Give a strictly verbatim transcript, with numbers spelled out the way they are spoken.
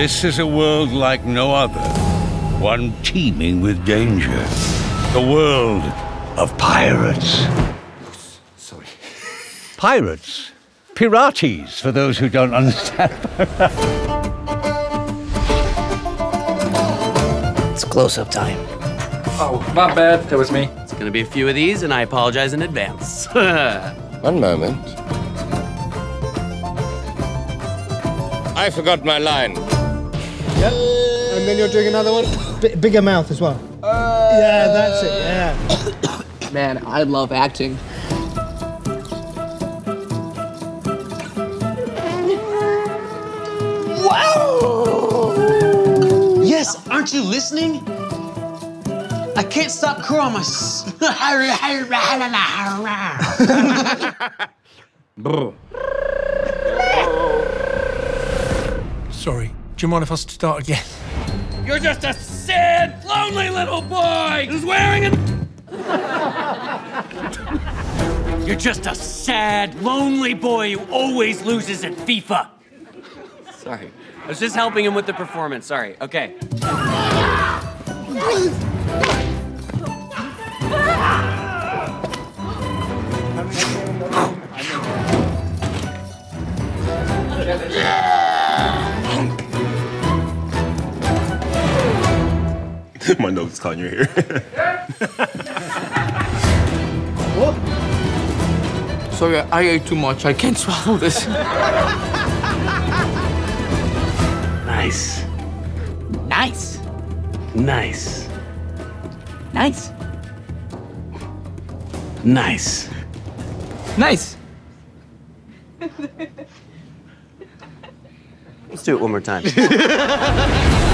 This is a world like no other, one teeming with danger. The world of pirates. Sorry. Pirates? Pirates, for those who don't understand. It's close-up time. Oh, my bad. That was me. It's gonna be a few of these, and I apologize in advance. One moment. I forgot my line. Yep. And then you're doing another one? B bigger mouth as well. Uh, yeah, that's it, yeah. Man, I love acting. Wow! Yes, aren't you listening? I can't stop crowing my s- Sorry, do you mind if I start again? You're just a sad, lonely little boy who's wearing a... You're just a sad, lonely boy who always loses at FIFA. Sorry. I was just helping him with the performance. Sorry. Okay. My nose is caught in your hair. What? Sorry, I ate too much. I can't swallow this. Nice. Nice. Nice. Nice. Nice. Nice. Let's do it one more time.